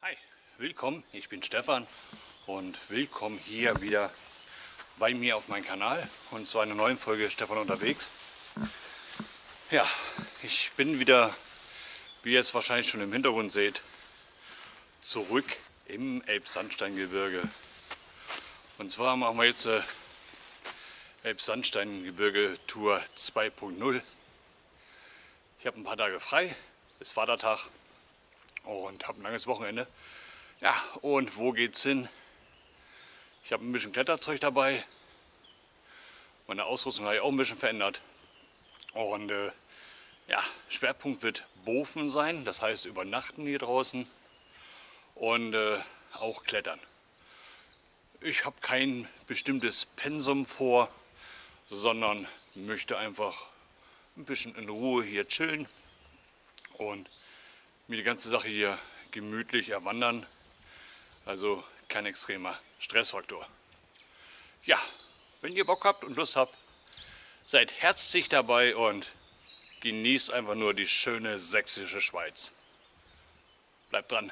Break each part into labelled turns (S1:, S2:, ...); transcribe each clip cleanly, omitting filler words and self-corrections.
S1: Hi, willkommen, ich bin Stefan und willkommen hier wieder bei mir auf meinem Kanal und zu einer neuen Folge Stefan unterwegs. Ja, ich bin wieder, wie ihr jetzt wahrscheinlich schon im Hintergrund seht, zurück im Elbsandsteingebirge. Und zwar machen wir jetzt Elbsandsteingebirge Tour 2.0. Ich habe ein paar Tage frei, ist Vatertag und habe ein langes Wochenende. Ja, und wo geht's hin? Ich habe ein bisschen Kletterzeug dabei. Meine Ausrüstung habe ich auch ein bisschen verändert. Und ja, Schwerpunkt wird Bofen sein, das heißt übernachten hier draußen und auch klettern. Ich habe kein bestimmtes Pensum vor, sondern möchte einfach ein bisschen in Ruhe hier chillen und mir die ganze Sache hier gemütlich erwandern. Also kein extremer Stressfaktor. Ja, wenn ihr Bock habt und Lust habt, seid herzlich dabei und genießt einfach nur die schöne sächsische Schweiz. Bleibt dran!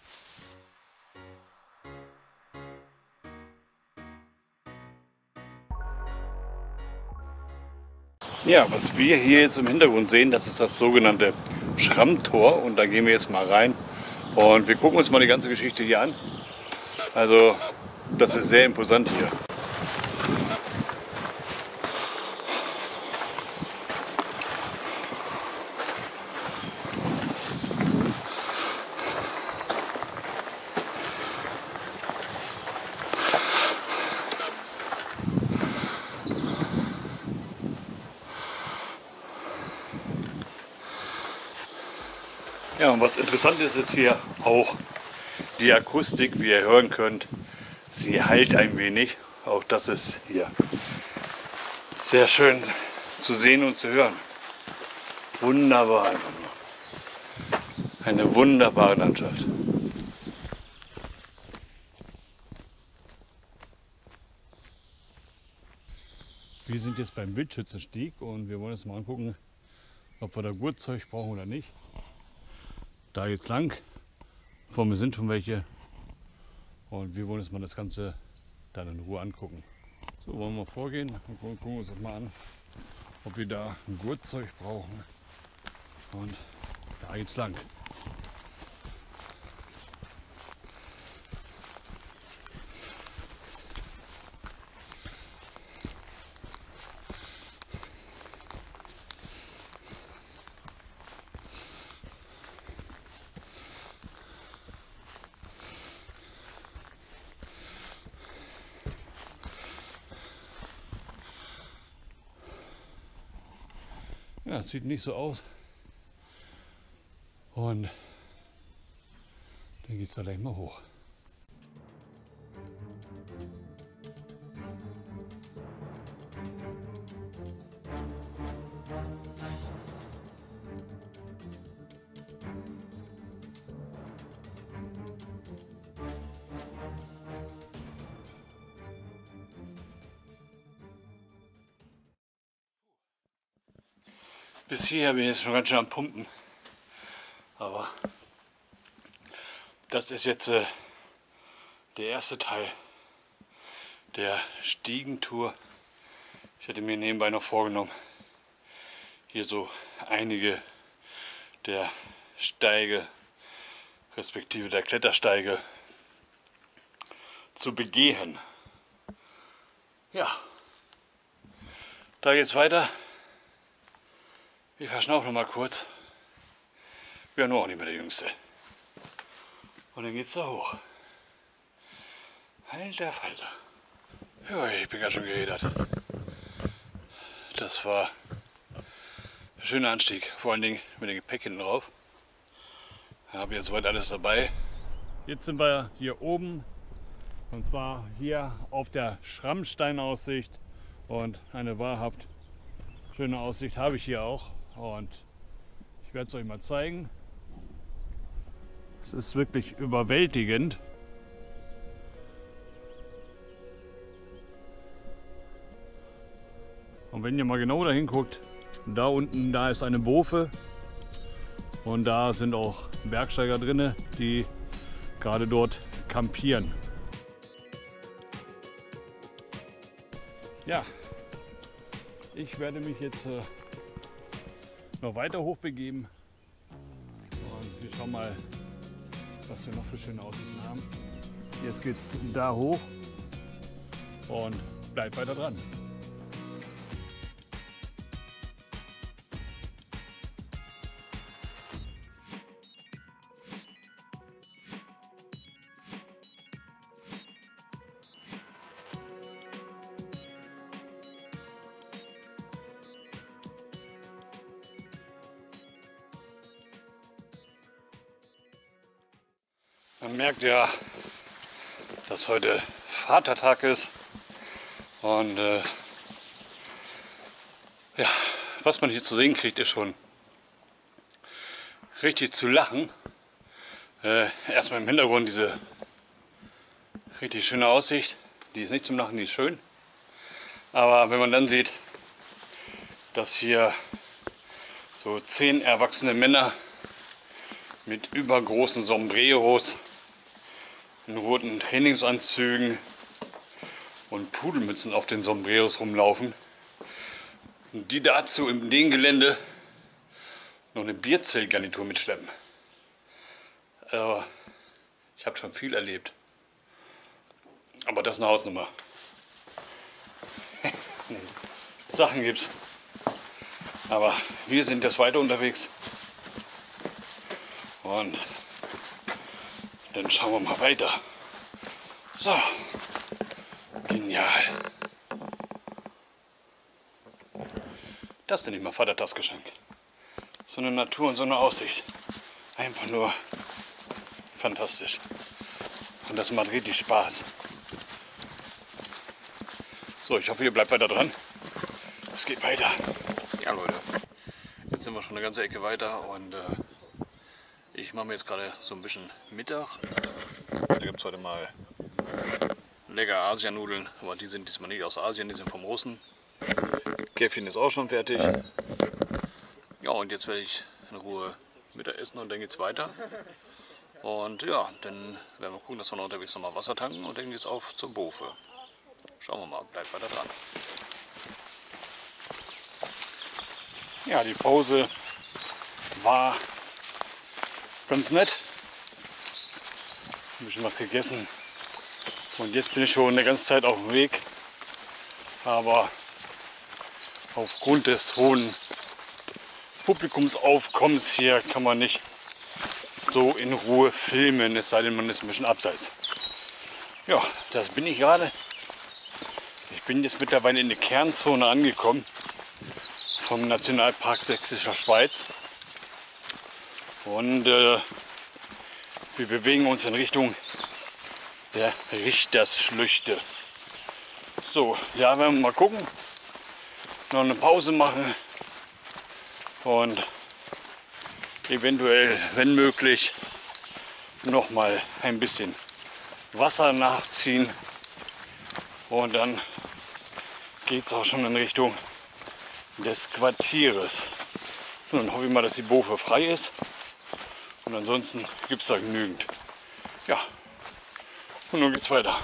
S1: Ja, was wir hier jetzt im Hintergrund sehen, das ist das sogenannte Schrammtor und da gehen wir jetzt mal rein und wir gucken uns mal die ganze Geschichte hier an. Also das ist sehr imposant hier. Ja, und was interessant ist, ist hier auch die Akustik, wie ihr hören könnt. Sie hallt ein wenig. Auch das ist hier sehr schön zu sehen und zu hören. Wunderbar einfach nur. Eine wunderbare Landschaft. Wir sind jetzt beim Wildschützensteg und wir wollen uns mal angucken, ob wir da Gurtzeug brauchen oder nicht. Da geht's lang. Vor mir sind schon welche. Und wir wollen uns mal das Ganze dann in Ruhe angucken. So, wollen wir mal vorgehen und gucken uns das mal an, ob wir da ein Gurtzeug brauchen. Und da geht's lang. Ja, es sieht nicht so aus. Und dann geht es da gleich mal hoch. Bis hierher bin ich jetzt schon ganz schön am Pumpen, aber das ist jetzt der erste Teil der Stiegentour. Ich hatte mir nebenbei noch vorgenommen, hier so einige der Steige, respektive der Klettersteige zu begehen. Ja, da geht's weiter. Ich verschnaufe noch mal kurz. Ich bin ja nur auch nicht mehr der Jüngste. Und dann geht's da hoch. Alter Falter. Ja, ich bin ganz schön gerädert. Das war ein schöner Anstieg. Vor allen Dingen mit dem Gepäck hinten drauf. Ich habe jetzt soweit alles dabei. Jetzt sind wir hier oben. Und zwar hier auf der Schrammsteinaussicht. Und eine wahrhaft schöne Aussicht habe ich hier auch. Und ich werde es euch mal zeigen. Es ist wirklich überwältigend. Und wenn ihr mal genau da hinguckt, da unten, da ist eine Bofe und da sind auch Bergsteiger drin, die gerade dort kampieren. Ja, ich werde mich jetzt noch weiter hochbegeben und wir schauen mal, was wir noch für schöne Aussichten haben. Jetzt geht es da hoch und bleibt weiter dran. Man merkt ja, dass heute Vatertag ist und ja, was man hier zu sehen kriegt, ist schon richtig zu lachen. Erstmal im Hintergrund diese richtig schöne Aussicht, die ist nicht zum Lachen, die ist schön. Aber wenn man dann sieht, dass hier so 10 erwachsene Männer mit übergroßen Sombreros, in roten Trainingsanzügen und Pudelmützen auf den Sombreros rumlaufen und die dazu in dem Gelände noch eine Bierzeltgarnitur mitschleppen. Also, ich habe schon viel erlebt, aber das ist eine Hausnummer. Sachen gibt's, aber wir sind jetzt weiter unterwegs und dann schauen wir mal weiter. So, genial. Das nenne ich mal Vatertagsgeschenk. So eine Natur und so eine Aussicht. Einfach nur fantastisch. Und das macht richtig Spaß. So, ich hoffe, ihr bleibt weiter dran. Es geht weiter. Ja, Leute, jetzt sind wir schon eine ganze Ecke weiter und ich mache mir jetzt gerade so ein bisschen Mittag. Da gibt es heute mal lecker Asianudeln, aber die sind diesmal nicht aus Asien, die sind vom Russen. Käffchen ist auch schon fertig. Ja, und jetzt werde ich in Ruhe Mittag essen und dann geht's weiter. Und ja, dann werden wir gucken, dass wir noch unterwegs nochmal Wasser tanken und dann geht's auf zur Bofe. Schauen wir mal, bleibt weiter dran. Ja, die Pause war ganz nett. Ein bisschen was gegessen. Und jetzt bin ich schon eine ganze Zeit auf dem Weg. Aber aufgrund des hohen Publikumsaufkommens hier kann man nicht so in Ruhe filmen, es sei denn, man ist ein bisschen abseits. Ja, das bin ich gerade. Ich bin jetzt mittlerweile in der Kernzone angekommen vom Nationalpark Sächsischer Schweiz. Und wir bewegen uns in Richtung der Richtersschlüchte. So, ja, werden wir mal gucken. Noch eine Pause machen und eventuell, wenn möglich, noch mal ein bisschen Wasser nachziehen und dann geht es auch schon in Richtung des Quartieres. Und dann hoffe ich mal, dass die Bofe frei ist und ansonsten gibt es da genügend. Ja, und nun geht's weiter.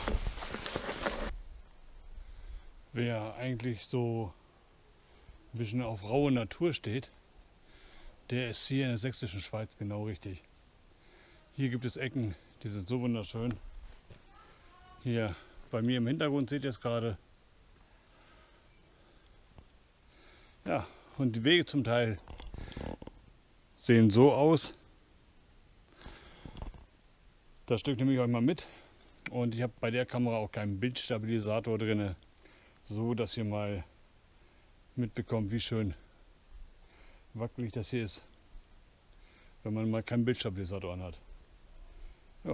S1: Wer eigentlich so ein bisschen auf raue Natur steht, der ist hier in der Sächsischen Schweiz genau richtig. Hier gibt es Ecken, die sind so wunderschön. Hier bei mir im Hintergrund seht ihr es gerade. Ja, und die Wege zum Teil sehen so aus. Das Stück nehme ich euch mal mit. Und ich habe bei der Kamera auch keinen Bildstabilisator drin, so dass ihr mal mitbekommt, wie schön wackelig das hier ist, wenn man mal keinen Bildstabilisator anhat. Ja.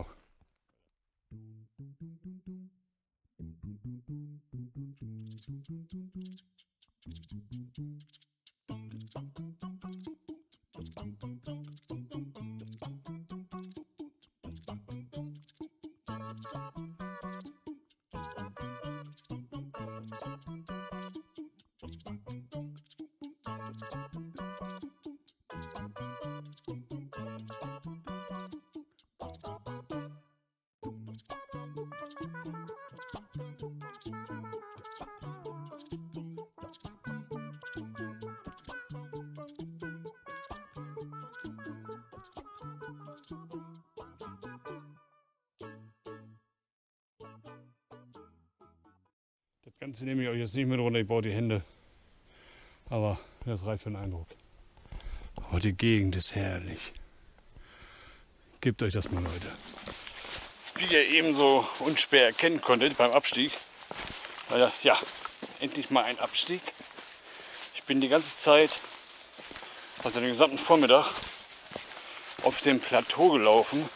S1: Ganz nehme ich euch jetzt nicht mit runter, ich brauche die Hände. Aber das reicht für den Eindruck. Oh, die Gegend ist herrlich. Gebt euch das mal, Leute. Wie ihr eben so unschwer erkennen konntet beim Abstieg. Ja, endlich mal ein Abstieg. Ich bin die ganze Zeit, also den gesamten Vormittag, auf dem Plateau gelaufen.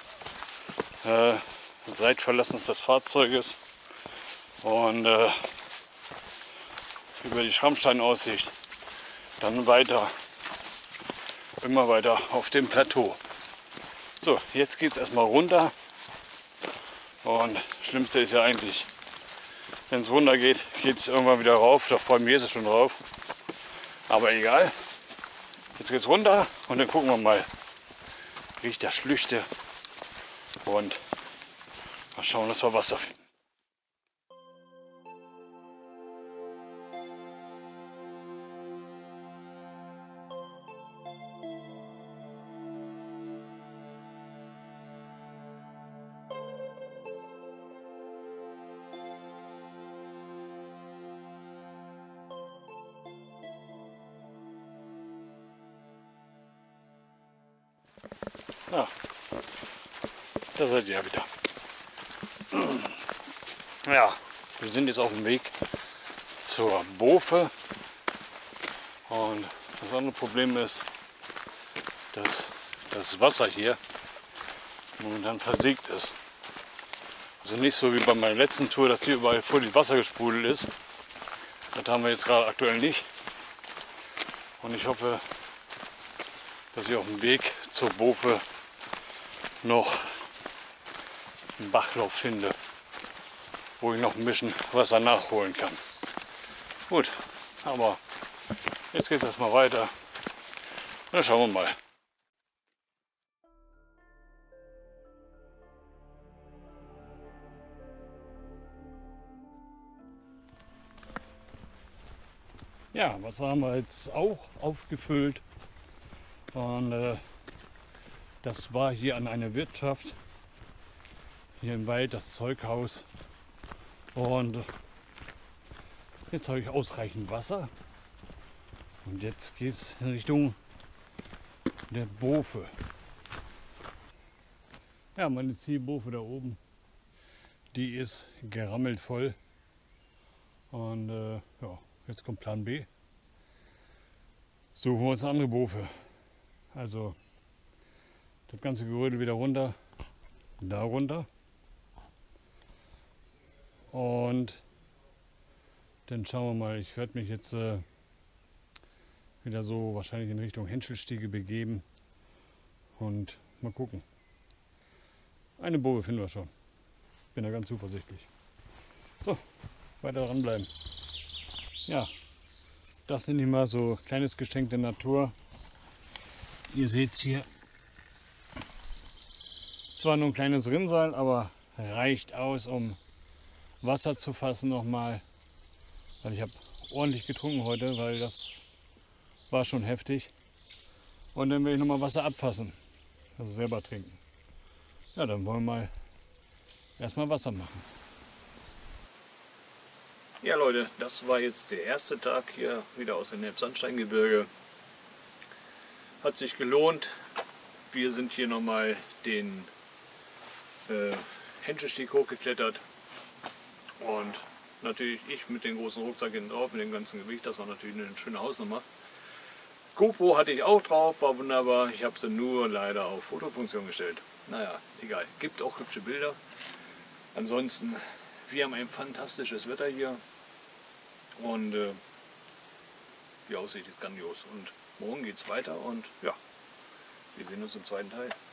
S1: Seit Verlassen des Fahrzeuges. Und über die Schrammsteinaussicht dann weiter, immer weiter auf dem Plateau. So, jetzt geht es erstmal runter und das Schlimmste ist ja eigentlich, wenn es runter geht, geht es irgendwann wieder rauf, da vor mir ist es schon drauf. Aber egal, jetzt geht es runter und dann gucken wir mal, wie ich das schlüchte und mal schauen, dass wir Wasser finden. Ja, da seid ihr ja wieder. Ja, wir sind jetzt auf dem Weg zur Bofe. Und das andere Problem ist, dass das Wasser hier momentan versiegt ist. Also nicht so wie bei meiner letzten Tour, dass hier überall voll die Wasser gesprudelt ist. Das haben wir jetzt gerade aktuell nicht. Und ich hoffe, dass ich auf dem Weg zur Bofe noch einen Bachlauf finde, wo ich noch ein bisschen Wasser nachholen kann. Gut, aber jetzt geht es erstmal weiter. Dann schauen wir mal. Ja, Wasser haben wir jetzt auch aufgefüllt. Und das war hier an einer Wirtschaft, hier im Wald, das Zeughaus. Und jetzt habe ich ausreichend Wasser. Und jetzt geht es in Richtung der Bofe. Ja, meine Zielbofe da oben, die ist gerammelt voll. Und ja, jetzt kommt Plan B. Suchen wir uns eine andere Bofe. Also das ganze Gerödel wieder runter, da runter. Und dann schauen wir mal, ich werde mich jetzt wieder so wahrscheinlich in Richtung Henschelstiege begeben und mal gucken. Eine Boje finden wir schon. Bin da ganz zuversichtlich. So, weiter dranbleiben. Ja, das sind immer so kleines Geschenk der Natur. Ihr seht hier zwar nur ein kleines Rinnsal, aber reicht aus, um Wasser zu fassen nochmal. Weil ich habe ordentlich getrunken heute, weil das war schon heftig. Und dann will ich nochmal Wasser abfassen, also selber trinken. Ja, dann wollen wir mal erstmal Wasser machen. Ja Leute, das war jetzt der erste Tag hier wieder aus dem Elbsandsteingebirge. Hat sich gelohnt. Wir sind hier nochmal den Henschelstieg hochgeklettert. Und natürlich ich mit dem großen Rucksack hinten drauf, mit dem ganzen Gewicht. Das war natürlich eine schöne Hausnummer. GoPro hatte ich auch drauf, war wunderbar. Ich habe sie nur leider auf Fotofunktion gestellt. Naja, egal. Gibt auch hübsche Bilder. Ansonsten, wir haben ein fantastisches Wetter hier. Und die Aussicht ist grandios. Und morgen geht es weiter und ja, wir sehen uns im zweiten Teil.